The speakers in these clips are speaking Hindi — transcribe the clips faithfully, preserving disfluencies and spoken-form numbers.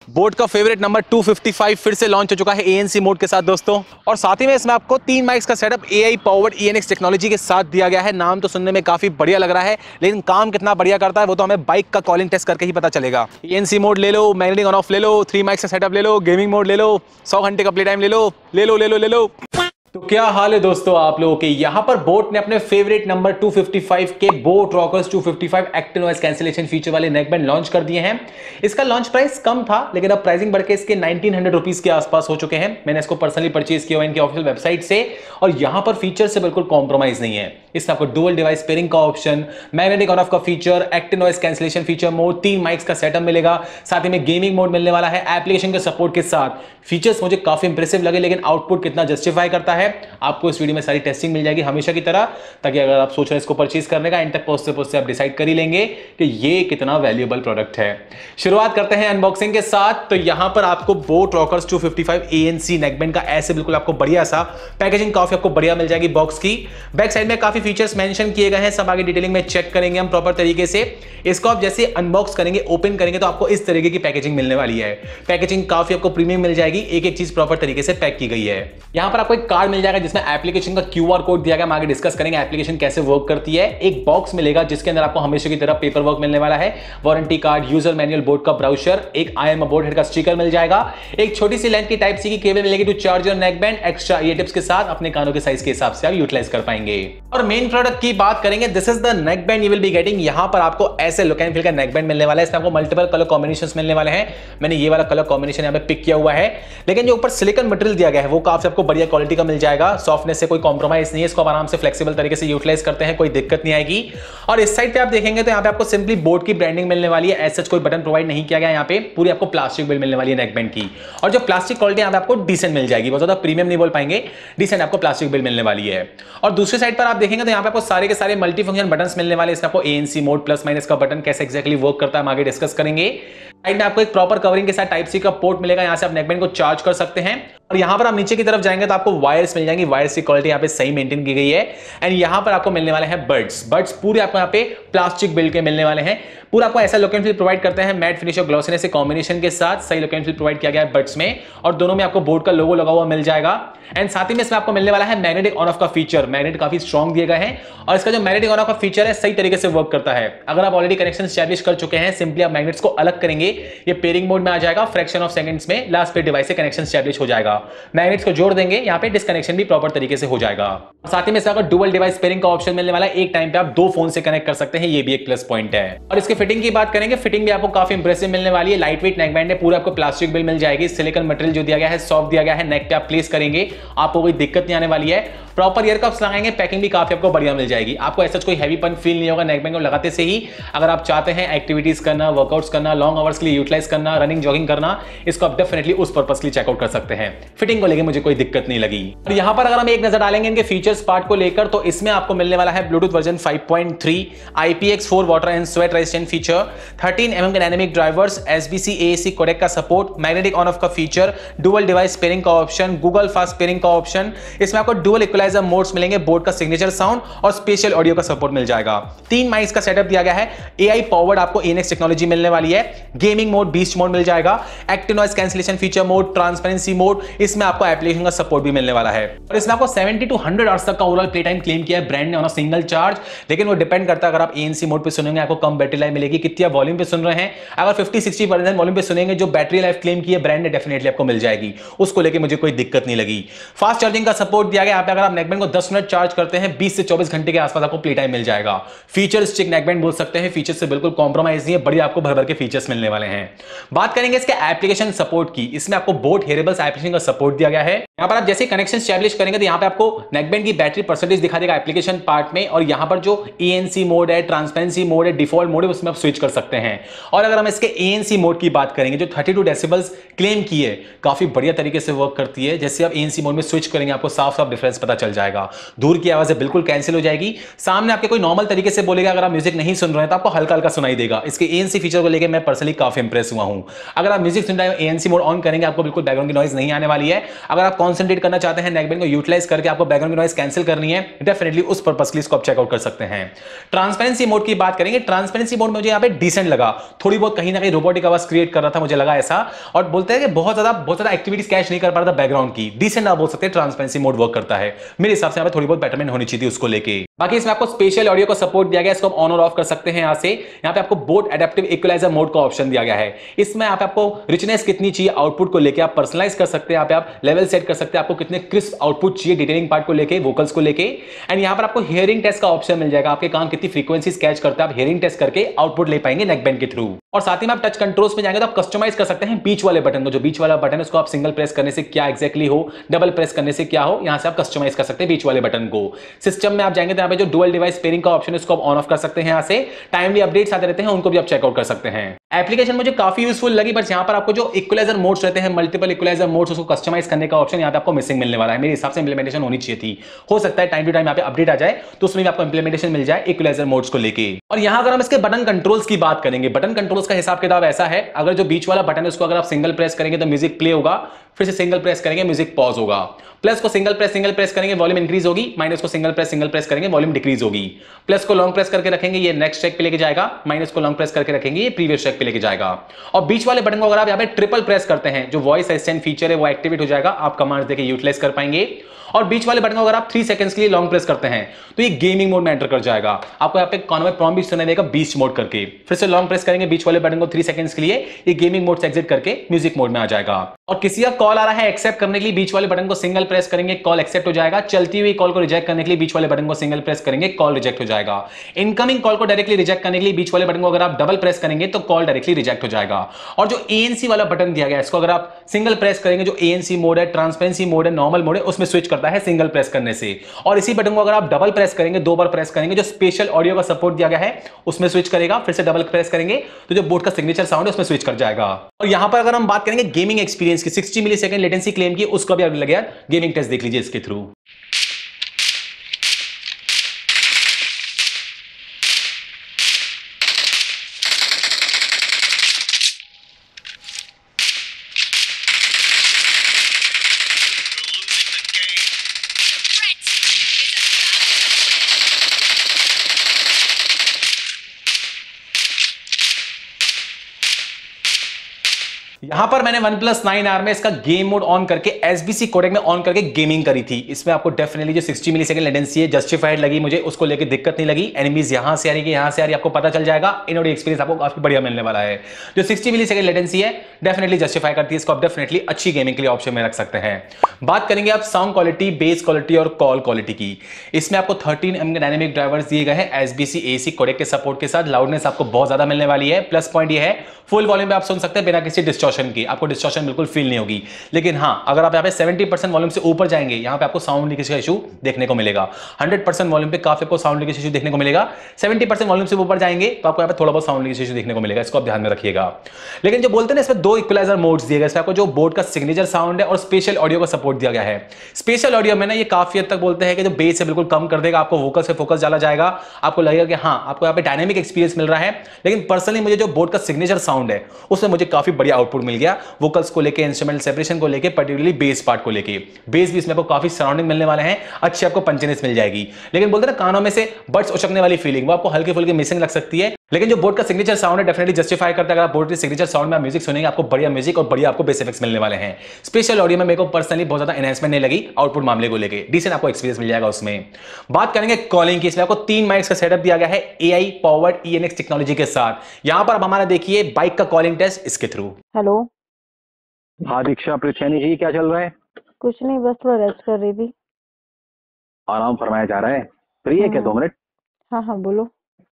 बोट का favourite number two fifty five फिर से लॉन्च हो चुका है एएनसी मोड के साथ दोस्तों। और साथ ही में इसमें आपको तीन माइक्स का setup AI powered ENX technology के साथ दिया गया है। नाम तो सुनने में काफी बढ़िया लग रहा है, लेकिन काम कितना बढ़िया करता है वो तो हमें बाइक का कॉलिंग टेस्ट करके ही पता चलेगा। एएनसी मोड ले लो, मैग्नेटिक ऑन ऑफ ले लो, थ्री माइक्स का सेटअप ले लो, गेमिंग मोड ले लो, सौ घंटे का प्ले टाइम ले लो ले लो ले लो ले लो। तो क्या हाल है दोस्तों आप लोगों के। यहां पर बोट ने अपने favourite number two fifty five के boAt rockers two fifty five active noise cancellation feature वाले नेकबैंड लॉन्च कर दिए हैं। इसका लॉन्च प्राइस कम था, लेकिन अब प्राइसिंग बढ़ के इसके नाइनटीन हंड्रेड रुपीस के आसपास हो चुके हैं। मैंने इसको पर्सनली परचेज किया इनकी ऑफिशियल वेबसाइट से, और यहां पर फीचर से बिल्कुल कॉम्प्रोमाइज नहीं है। इसमें आपको डुअल डिवाइस पेयरिंग का ऑप्शन, मैग्नेटिक ऑन ऑफ का feature, active noise cancellation feature mode, तीन माइक्स का सेटअप मिलेगा, साथ ही में गेमिंग मोड मिलने वाला है एप्लीकेशन के सपोर्ट के साथ। फीचर्स मुझे काफी इंप्रेसिव लगे, लेकिन आउटपुट कितना जस्टिफाई करता है आपको इस वीडियो में सारी टेस्टिंग मिल जाएगी हमेशा की तरह, ताकि अगर आप सोच रहे हैं इसको परचेज करने का, एंड तक पहुंचते पहुंचते आप डिसाइड कर ही लेंगे कि ये कितना वैल्यूएबल प्रोडक्ट है। शुरुआत करते हैं अनबॉक्सिंग के साथ। तो यहां पर आपको boAt rockers two fifty five ANC neckband का ऐसे बिल्कुल आपको बढ़िया सा पैकेजिंग काफी आपको बढ़िया मिल जाएगी बॉक्स की। बैक साइड में काफी फीचर्स मेंशन किए गए हैं, सब आगे डिटेलिंग में चेक करेंगे हम प्रॉपर तरीके से। इसको आप जैसे अनबॉक्स करेंगे, ओपन करेंगे, तो आपको इस तरीके की पैकेजिंग मिलने वाली है। पैकेजिंग काफी आपको प्रीमियम मिल जाएगी, एक एक चीज प्रॉपर तरीके से पैक की गई है। यहां पर आपको एक कार्ड मिल जाएगा जिसमें एप्लीकेशन का क्यूआर कोड दिया गया। हम आगे डिस्कस करेंगे एप्लीकेशन कैसे वर्क करती है। एक बॉक्स मिलेगा जिसके अंदर आपको हमेशा की तरह पेपर वर्क मिलने वाला है, warranty card, user manual, boAt का ब्राउजर, एक आई एम बोट हेड का स्टिकर मिल जाएगा, एक छोटी सी लेंथ की टाइप सी की केबल मिलेगी to charge your neckband, extra ear tips के साथ अपने कानों के साइज के हिसाब से आप यूटिलाइज कर पाएंगे। और मेन प्रोडक्ट की बात करेंगे, this is the neckband you will be getting. यहां पर आपको ऐसे लुक एंड फील का नेकबैंड मिलने वाला है। इसमें आपको मल्टीपल कलर कॉम्बिनेशंस मिलने वाले हैं। मैंने ये वाला कलर कॉम्बिनेशन यहां पे पिक किया हुआ है, लेकिन जो ऊपर सिलिकॉन मटेरियल दिया गया है वो काफी आपको बढ़िया क्वालिटी का मिल जाएगा। सॉफ्टनेस से कोई कॉम्प्रोमाइज नहीं है, इसको आप आराम से फ्लेक्सिबल तरीके से यूटिलाइज करते हैं, कोई दिक्कत नहीं आएगी। और इस साइड पे आप देखेंगे तो यहाँ पे आपको सिंपली बोट की ब्रांडिंग मिलने वाली है। ऐसा कोई बटन प्रोवाइड नहीं किया गया यहाँ पे, पूरी आपको प्लास्टिक बिल्ड मिलने वाली है नेकबैंड की। और जो प्लास्टिक क्वालिटी यहाँ पे आपको डिसेंट मिल जाएगी, बहुत ज्यादा प्रीमियम नहीं बोल पाएंगे, डिसेंट आपको प्लास्टिक बिल्ड मिलने वाली है। और दूसरी साइड पर आप देखेंगे तो यहाँ पे आपको सारे के सारे मल्टी फंक्शन बटन मिलने वाले। इसमें आपको एएनसी मोड, प्लस माइनस का बटन कैसे एक्जैक्टली वर्क करता है हम आगे डिस्कस करेंगे। साइड में आपको एक प्रॉपर कवरिंग के साथ टाइप सी का पोर्ट मिलेगा, यहां से आप नेकबैंड को चार्ज कर सकते हैं। और यहां पर आप नीचे की तरफ जाएंगे तो आपको वायर्स मिल जाएंगी, वायर्स की क्वालिटी यहां पे सही मेंटेन की गई है। एंड यहां पर आपको मिलने वाले हैं बड्स। बड्स पूरे आपको यहां पे प्लास्टिक बिल्ड के मिलने वाले हैं। पूरा आपको ऐसा लुक एंड फील प्रोवाइड करते हैं मैट फिनिश और ग्लॉसीनेस के कॉम्बिनेशन के साथ। सही लुक एंड फील प्रोवाइड किया गया है बड्स में, और दोनों में आपको बोट का लोगो लगा हुआ मिल जाएगा। एंड साथ ही में इसमें आपको मिलने वाला है मैग्नेटिक ऑन ऑफ का फीचर। मैग्नेट काफी स्ट्रॉन्ग दिए गए हैं, और इसका जो मैग्नेटिक ऑन ऑफ का फीचर है सही तरीके से वर्क करता है। अगर आप ऑलरेडी कनेक्शन एस्टैब्लिश कर चुके हैं, सिंपली आप मैग्नेट्स को अलग करेंगे, ये पेयरिंग मोड में आ जाएगा, फ्रैक्शन ऑफ सेकंड्स में लास्ट पे डिवाइस से कनेक्शन एस्टैब्लिश हो जाएगा। मैग्नेट्स को जोड़ देंगे, यहाँ पे डिस्कनेक्शन भी प्रॉपर तरीके से हो जाएगा। साथ ही में इसका डुअल डिवाइस पेयरिंग का ऑप्शन मिलने वाला है, एक टाइम पे आप दो फोन से कनेक्ट कर सकते हैं, ये भी एक प्लस पॉइंट है। और इसके फिटिंग की बात करेंगे, फिटिंग भी आपको काफी इंप्रेसिव मिलने वाली है। लाइट वेट नेकबैंड है, पूरा आपको प्लास्टिक बिल्ड मिल जाएगी। सिलिकॉन मटेरियल जो दिया गया है सॉफ्ट दिया गया है, नेक पे आप प्लेस करेंगे आपको कोई दिक्कत नहीं आने वाली है। प्रॉपर ईयर कप्स लगाएंगे, पैकिंग भी काफी आपको बढ़िया मिल जाएगी। आपको ऐसा कोई हैवीपन फील नहीं होगा नेकबैंड को लगाते से ही। अगर आप चाहते हैं एक्टिविटीज करना, वर्कआउट्स करना, लॉन्ग आवर्स के लिए यूटिलाइज करना, रनिंग जॉगिंग करना, इसको आप डेफिनेटली उस पर्पस के लिए चेकआउट कर सकते हैं। फिटिंग को लेकर मुझे कोई दिक्कत नहीं लगी। और यहां पर अगर हम एक नजर डालेंगे इनके फीचर्स पार्ट को लेकर, तो इसमें आपको मिलने वाला है Bluetooth version five point three, I P X four water and sweat resistant feature, thirteen M M के dynamic drivers, S B C A A C codec का सपोर्ट, मैग्नेटिक ऑन ऑफ का फीचर, डुअल डिवाइस पेयरिंग का ऑप्शन, गूगल फास्ट पेयरिंग का ऑप्शन। इसमें आपको डुअल इक्वलाइजर मोड्स मिलेंगे, बोट का सिग्नेचर साउंड और स्पेशल ऑडियो का सपोर्ट मिल जाएगा। तीन माइक्स का सेटअप दिया गया है, एआई पावर्ड आपको ईएनएक्स टेक्नोलॉजी मिलने वाली है। गेमिंग मोड, बीस्ट मोड मिल जाएगा, active noise cancellation feature mode, transparency mode, इसमें आपको एप्लीकेशन का सपोर्ट भी मिलने वाला है। और इसमें आपको सेवेंटी टू हंड्रेड आवर्स तक का ओवरऑल प्ले टाइम क्लेम किया है ब्रांड ने ऑन अ सिंगल चार्ज, लेकिन वो डिपेंड करता है। अगर आप एएनसी मोड पे सुनेंगे आपको कम बैटरी लाइफ मिलेगी, कितनी आप वॉल्यूम पे सुन रहे हैं। अगर फिफ्टी सिक्सटी परसेंट वॉल्यूम पे सुनेंगे, जो बैटरी लाइफ क्लेम की है ब्रांड ने, डेफिनेटली आपको मिल जाएगी। उसको लेके मुझे कोई दिक्कत नहीं लगी। फास्ट चार्जिंग का सपोर्ट दिया गया। यहाँ पे अगर आप नेकबैंड को दस मिनट चार्ज करते हैं, बीस से चौबीस घंटे के आसपास आपको प्ले टाइम मिल जाएगा। फीचर स्टिक नेकबैंड बोल सकते हैं, फीचर से बिल्कुल कॉम्प्रोमाइज नहीं है, बढ़िया आपको भर भर के फीचर्स मिलने वाले हैं। बात करेंगे इसके एप्लीकेशन सपोर्ट की। इसमें आपको बोट हेरेबल्स एप्लीकेशन का सपोर्ट दिया गया है। यहाँ पर आप जैसे कनेक्शन एस्टैब्लिश करेंगे तो यहाँ पे आपको नेकबैंड की बैटरी परसेंटेज दिखा देगा एप्लीकेशन पार्ट में, और यहाँ पर जो एएनसी मोड है, ट्रांसपेरेंसी मोड है, डिफॉल्ट मोड है, उसमें आप स्विच कर सकते हैं। और अगर हम इसके एएनसी मोड की बात करेंगे, जो थर्टी टू डेसिबल्स क्लेम की है, काफी बढ़िया तरीके से वर्क करती है। जैसे आप एएनसी मोड में स्विच करेंगे आपको साफ साफ डिफरेंस पता चल जाएगा। दूर की आवाजें बिल्कुल कैंसिल हो जाएगी, सामने आपके कोई नॉर्मल तरीके से बोलेगा, अगर आप म्यूजिक नहीं सुन रहे हैं तो आपको हल्का हल्का सुनाई देगा। इसके एएनसी फीचर को लेकर मैं पर्सनली काफी इंप्रेस हुआ हूं। अगर आप म्यूजिक सुन रहे हो, एएनसी मोड ऑन करेंगे, आपको बिल्कुल बैकग्राउंड की नॉइज नहीं आने वाली है। अगर आप कॉन्सेंट्रेट करना चाहते हैं, नेकबैंड को यूटिलाइज करके आपको बैकग्राउंड की नॉइज कैंसिल करनी है, डेफिनेटली उस पर्पस के लिए इसको आप चेकआउट कर सकते हैं। ट्रांसपेरेंसी मोड की बात करेंगे, ट्रांसपेरेंसी मोड मुझे यहाँ पे डिसेंट लगा, थोड़ी बहुत कहीं ना कहीं रोबोटिक आवाज क्रिएट कर रहा था, मुझे लगा ऐसा। और बोलते हैं कि बहुत ज्यादा बहुत ज्यादा एक्टिविटीज कैच नहीं कर पा रहा था बैकग्राउंड की, डिसेंट आप बोल सकते हैं ट्रांसपेरेंसी मोड वर्क करता है। मेरे हिसाब से यहाँ पे थोड़ी बहुत बेटरमेंट होनी चाहिए उसको लेके। बाकी इसमें आपको स्पेशल ऑडियो का सपोर्ट दिया गया है, इसको आप ऑन और ऑफ कर सकते हैं। यहां से यहां पे आपको बोट एडेप्टिव इक्वलाइजर मोड का ऑप्शन दिया गया है। इसमें आप आपको रिचनेस कितनी चाहिए आउटपुट को लेके आप पर्सनलाइज कर सकते हैं, यहाँ पे आप लेवल सेट कर सकते हैं, आपको कितने क्रिस्प आउटपुट चाहिए डिटेलिंग पार्ट को लेके, वोकल्स को लेके। एंड यहां पर आपको हियरिंग टेस्ट का ऑप्शन मिल जाएगा, आपके कान कितनी फ्रीक्वेंसीज कैच करते हैं, आप हियरिंग टेस्ट करके आउटपुट ले पाएंगे नेकबैंड के थ्रू। और साथ ही में आप टच कंट्रोल्स में जाएंगे तो आप कस्टमाइज कर सकते हैं बीच वाले बटन को, जो बीच वाला बटन है उसको आप सिंगल प्रेस करने से क्या एक्जैक्टली हो, डबल प्रेस करने से क्या हो, यहां से आप कस्टमाइज कर सकते हैं बीच वाले बटन को। सिस्टम में आप जाएंगे तो यहाँ पे जो डुअल डिवाइस पेयरिंग का ऑप्शन है उसको आप ऑन ऑफ कर सकते हैं। यहां से टाइमली अपडेट्स आते रहते हैं, उनको भी आप चेकआउट कर सकते हैं। एप्लीकेशन मुझे काफी यूजफुल लगी, बट यहां पर आपको जो इक्वलाइजर मोड्स रहते हैं, मल्टीपल इक्वलाइजर मोड्स, उसको कस्टमाइज करने का ऑप्शन यहां पे आपको मिसिंग मिलने वाला है। मेरे हिसाब से इंप्लीमेंटेशन होनी चाहिए थी, हो सकता है टाइम टू टाइम यहाँ पे अपडेट आ जाए तो उसमें भी आपको इंप्लीमेंटेशन मिल जाए इक्वलाइजर मोड्स को लेके। और यहां अगर हम इसके बटन कंट्रोल्स की बात करेंगे, बटन कंट्रोल्स का हिसाब किताब ऐसा है, अगर जो बीच वाला बटन है उसको अगर आप सिंगल प्रेस करेंगे तो म्यूजिक प्ले होगा, फिर से सिंगल प्रेस करेंगे म्यूजिक पॉज होगा। प्लस को सिंगल प्रेस सिंगल प्रेस करेंगे वॉल्यूम इंक्रीज होगी, माइनस को सिंगल प्रेस सिंगल प्रेस करेंगे वॉल्यूम डिक्रीज होगी। प्लस को लॉन्ग प्रेस करके रखेंगे ये नेक्स्ट ट्रैक पे लेके जाएगा, माइनस को लॉन्ग प्रेस करके रखेंगे ये प्रीवियस ट्रैक पे लेके जाएगा। और बीच वाले बटन को अगर आप यहाँ पे ट्रिपल प्रेस करते हैं, जो वॉइस असिस्टेंट फीचर है वो एक्टिवेट हो जाएगा, आप कमांड्स देके यूटिलाइज कर पाएंगे। और बीच वाले बटन को अगर आप थ्री सेकंड्स के लिए लॉन्ग प्रेस करते हैं तो ये गेमिंग मोड में एंटर कर जाएगा, आपको यहाँ पे कानों में प्रॉम्प्ट भी सुनाई देगा बीच मोड करके। फिर से लॉन्ग प्रेस करेंगे बीच वाले बटन को थ्री सेकंड्स के लिए, ये गेमिंग मोड से एग्जिट करके म्यूजिक मोड में आ जाएगा। और किसी का कॉल आ रहा है एक्सेप्ट करने के लिए बीच वाले बटन को सिंगल प्रेस करेंगे, कॉल एक्सेप्ट हो जाएगा। चलती हुई कॉल को रिजेक्ट करने के लिए बीच वाले बटन को सिंगल प्रेस करेंगे, कॉल रिजेक्ट हो जाएगा। इनकमिंग कॉल को डायरेक्टली रिजेक्ट करने के लिए बीच वाले बटन को अगर आप डबल प्रेस करेंगे तो कॉल डायरेक्टली रिजेक्ट हो जाएगा। और जो एएनसी वाला बटन दिया गया है इसको अगर आप सिंगल प्रेस करेंगे, जो एएनसी मोड है, ट्रांसपेरेंसी मोड है, नॉर्मल मोड है, उसमें स्विच करता है सिंगल प्रेस करने से। और इसी बटन को अगर आप डबल प्रेस करेंगे, दो बार प्रेस करेंगे, जो स्पेशल ऑडियो का सपोर्ट दिया गया है उसमें स्विच करेगा। फिर से डबल प्रेस करेंगे तो जो बोट का सिग्नेचर साउंड है उसमें स्विच कर जाएगा। और यहां पर अगर हम बात करेंगे गेमिंग एक्सपीरियंस की, sixty millisecond latency claim की, उसका भी अभी लगे गेमिंग टेस्ट देख लीजिए इसके थ्रू। यहां पर मैंने वन प्लस नाइन आर में इसका गेम मोड ऑन करके एसबीसी कोडेक में ऑन करके गेमिंग करी थी। इसमें आपको डेफिनेटली जो सिक्सटी मिली सेकंड लेटेंसी है जस्टिफाइड लगी, मुझे उसको लेके दिक्कत नहीं लगी। एनिमीज यहां से आ रही है यहां से आ रही है आपको पता चल जाएगा, इन ऑडियो एक्सपीरियंस आपको काफी बढ़िया मिलने वाला है। जो सिक्सटी मिली सेकंड लेटेंसी है डेफिनेटली जस्टिफाई करती है, इसको आप डेफिनेटली अच्छी गेमिंग के लिए ऑप्शन में रख सकते हैं। बात करेंगे आप साउंड क्वालिटी, बेस क्वालिटी और कॉल क्वालिटी की। इसमें आपको थर्टीन एम के डायनेमिक ड्राइवर्स दिए गए हैं एसबीसी एसी कोडेक के सपोर्ट के साथ। लाउडनेस आपको बहुत ज्यादा मिलने वाली है। प्लस पॉइंट ये है फुल वॉल्यूम पे आप सुन सकते हैं बिना किसी डिस्टॉर्शन की, आपको डिस्टॉर्शन बिल्कुल फील नहीं होगी। लेकिन हां अगर आप यहाँ पे सेवेंटी परसेंट वॉल्यूम से ऊपर जाएंगे, यहाँ पे आपको साउंड लीकेज का इशू देखने को मिलेगा। हंड्रेड परसेंट वॉल्यूम पे काफी आपको साउंड लीकेज इशू देखने को मिलेगा। सेवेंटी परसेंट वॉल्यूम से ऊपर जाएंगे तो आपको यहाँ पे थोड़ा बहुत साउंड लीकेज इशू देखने को मिलेगा, इसको आप ध्यान में रखिएगा। लेकिन जो बोलते हैं इसमें दो इक्वलाइजर मोड्स दिए गए, इसमें आपको जो बोट का सिग्नेचर साउंड है और स्पेशल ऑडियो का सपोर्ट दिया गया है। स्पेशल ऑडियो में ना ये काफी हद तक बोलते हैं कि जो बेस है बिल्कुल कम कर देगा, आपको वोकल से फोकस डाला जाएगा, आपको लगेगा कि हाँ आपको यहाँ पे डायनेमिक एक्सपीरियंस मिल रहा है। लेकिन पर्सनली मुझे जो बोट का सिग्नेचर साउंड है उसमें मुझे काफी बढ़िया आउटपुट मिल गया, वोकल्स को लेके, इंस्ट्रूमेंटल सेपरेशन को लेके, पर्टिकुलरली बेस पार्ट को लेके। बेस भी इसमें आपको काफी सराउंडिंग मिलने वाले हैं, अच्छी आपको पंचनेस मिल जाएगी। लेकिन बोलते हैं ना कानों में से बड्स उचकने वाली फीलिंग वो आपको हल्की फुल्की मिसिंग लग सकती है। लेकिन जो बोट का सिग्नेचर साउंड है डेफिनेटली जस्टिफाई करता है। अगर आप बोट के सिग्नेचर साउंड में आप म्यूजिक सुनेंगे आपको बढ़िया म्यूजिक और बढ़िया आपको बेस इफेक्ट्स मिलने वाले हैं। स्पेशल ऑडियो में मेरे को पर्सनली बहुत ज्यादा एनहांसमेंट नहीं लगी आउटपुट मामले को लेके, डिसेंट आपको एक्सपीरियंस मिल जाएगा उसमें। बात करेंगे कॉलिंग की, इसमें आपको तीन माइक्स का सेटअप दिया गया है एआई पावर्ड ईएनएक्स टेक्नोलॉजी के साथ। यहां पर अब हमारा देखिए बाइक का कॉलिंग टेस्ट इसके थ्रू। हेलो। हाँ दीक्षा प्रिछैनी जी, क्या चल रहा है? कुछ नहीं, बस थोड़ा रेस्ट कर रही थी। आराम फरमाया जा रहा है। फ्री है क्या दो मिनट? हाँ हाँ बोलो।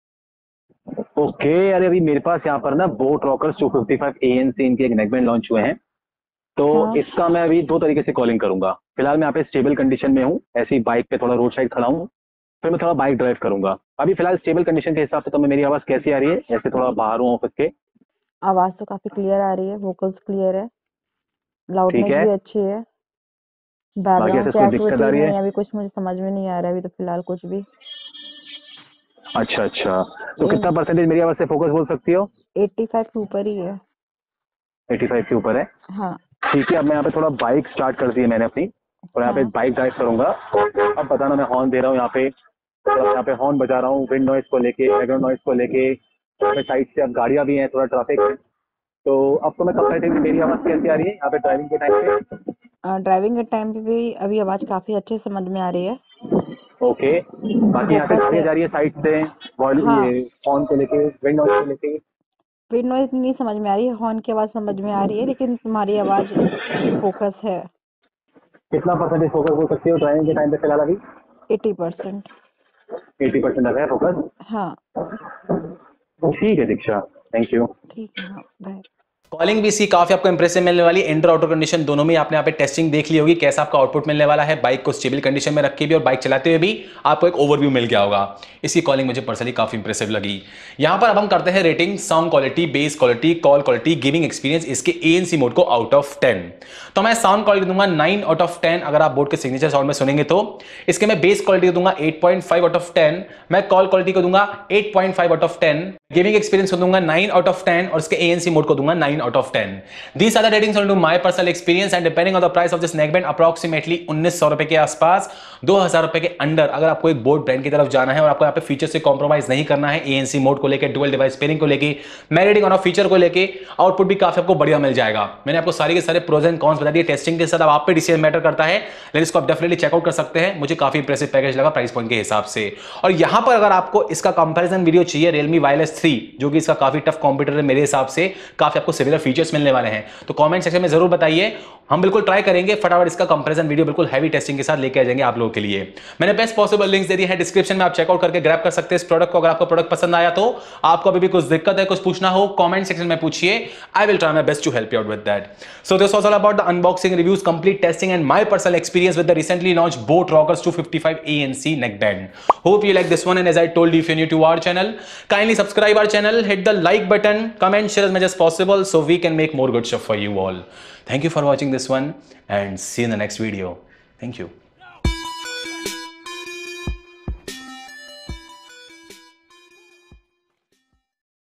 ओके, अरे अभी मेरे पास यहाँ पर ना boAt rockers two fifty five ANC इनके एक नेकबैंड लॉन्च हुए हैं, तो हाँ। इसका मैं अभी दो तरीके से कॉलिंग करूंगा। फिलहाल मैं यहाँ पे स्टेबल कंडीशन में हूँ, ऐसी बाइक पे थोड़ा रोड साइड खड़ा हूँ, फिर मैं थोड़ा बाइक ड्राइव करूंगा। अभी फिलहाल स्टेबल कंडीशन के हिसाब से तो मैं, मेरी आवाज कैसी आ रही है? ऐसे थोड़ा बाहर हूँ ऑफिस के। आवाज तो काफी क्लियर आ रही है, वोकल्स क्लियर है, लाउडनेस ठीक है। भी अच्छी है। बाकी ऐसे बैकग्राउंड कोई क्या दिक्कत आ एक्टिविटीज रही है है? अभी कुछ मुझे समझ में नहीं आ रहा है अभी तो फिलहाल कुछ भी। अच्छा अच्छा, तो एक- कितना परसेंटेज मेरी आवाज से फोकस बोल सकती हो? एट्टी फाइव के ऊपर ही है। पचासी के ऊपर है। हाँ ठीक है, अब मैं यहाँ पे थोड़ा बाइक स्टार्ट कर दी है मैंने अपनी, और यहाँ पे हाँ बाइक ड्राइव करूंगा। अब बताना, मैं हॉर्न दे रहा हूँ यहाँ पे, थोड़ा यहाँ पे हॉर्न बजा रहा हूँ विंड नॉइज को लेके, बैकग्राउंड नॉइज को लेके। यहाँ पे साइड से अब गाड़ियाँ भी हैं, थोड़ा ट्रैफिक है। तो अब तो मैं कंपैरेटिवली मेरी आवाज़ कैसी आ रही है यहाँ पे ड्राइविंग के टाइम पे? ड्राइविंग के टाइम पे भी अभी आवाज़ काफ़ी अच्छे से समझ में आ रही है। ओके, बाकी यहाँ पे फोकस गाड़ियाँ है। जा रही है साइड से, वॉल्यूम हाँ ये हॉर्न को लेके, विंड नॉइज को लेके? विंड नॉइज नहीं समझ में आ रही है, हॉर्न की आवाज़ समझ में आ रही है, लेकिन तुम्हारी आवाज़ फोकस है। कितना परसेंटेज फोकस हो सकती है ड्राइविंग के टाइम पे फिलहाल अभी? Eighty percent. एटी परसेंट लगा है फोकस। हाँ ठीक है दीक्षा, थैंक यू। ठीक है। हाँ बाय। कॉलिंग भी इसकी काफी आपको इंप्रेसिव मिलने वाली है। इंडोर आउटडोर कंडीशन दोनों में आपने यहाँ पे टेस्टिंग देख ली होगी, कैसा आपका आउटपुट मिलने वाला है। बाइक को स्टेबल कंडीशन में रख के भी और बाइक चलाते हुए भी आपको एक ओवरव्यू मिल गया होगा। इसकी कॉलिंग मुझे पर्सनली काफी इंप्रेसिव लगी। यहाँ पर अब हम करते हैं rating, sound quality, bass quality, call quality, gaming experience, इसके एएनसी मोड को आउट ऑफ टेन। तो मैं साउंड क्वालिटी दूंगा नाइन आउट ऑफ टेन। अगर आप बोर्ड के सिग्नेचर साउंड में सुनेंगे तो इसके मैं बेस क्वालिटी दूंगा eight point five out of ten. मैं कॉल क्वालिटी को दूंगा eight point five out of ten. Gaming experience को दूंगा नाइन आउट ऑफ टेन और इसके एएनसी मोड को दूंगा nine out of ten. These are the ratings according to my personal experience and depending on the price of this neckband, approximately उन्नीस सौ रुपए के आसपास, दो हज़ार रुपए के अंडर अगर आपको एक बोट ब्रांड की तरफ जाना है और आपको यहाँ पे फीचर से कॉम्प्रोमाइज नहीं करना है, एएनसी मोड को लेके, डुअल डिवाइस पेयरिंग को लेके, मैं रेटिंग ऑन फीचर को लेके, आउटपुट भी काफी आपको बढ़िया मिल जाएगा। मैंने आपको सारे के सारे प्रोज एंड कॉन्स बता दिए टेस्टिंग के साथ। अब आप पे डिसीजन मैटर करता है, लेकिन इसको आप डेफिनेटली चेकआउट कर सकते हैं। मुझे काफी इंप्रेसिव पैकेज लगा प्राइस पॉइंट के हिसाब से। और यहां पर अगर आपको इसका कंपैरिजन वीडियो चाहिए Realme Wireless थ्री, जो कि इसका काफी टफ कॉम्पिटिटर है मेरे हिसाब से, काफी आपको सिमिलर फीचर्स मिलने वाले हैं, तो कमेंट सेक्शन में जरूर बताइए। हम बिल्कुल ट्राई करेंगे, फटाफट इसका कंपैरिजन वीडियो बिल्कुल हैवी टेस्टिंग के साथ लेके आ जाएंगे आप लोगों के लिए। मैंने बेस्ट पॉसिबल लिंक्स दे दी है डिस्क्रिप्शन में, आप चेकआउट करके ग्रैब कर सकते हैं इस प्रोडक्ट को। अगर आपको प्रोडक्ट पसंद आया तो आपको अभी भी कुछ दिक्कत है, कुछ पूछना हो, कमेंट सेक्शन में पूछिए। I will try my best to help you out with that. So this was all about the unboxing, reviews, complete testing and my personal experience with the recently launched boAt rockers two fifty five A N C neckband. Hope you like this one, and as I told you, if you're new to our channel, kindly subscribe our channel, hit the like button, comment, share as much as possible so we can make more good stuff for you all. Thank you for watching this one and see you in the next video. Thank you.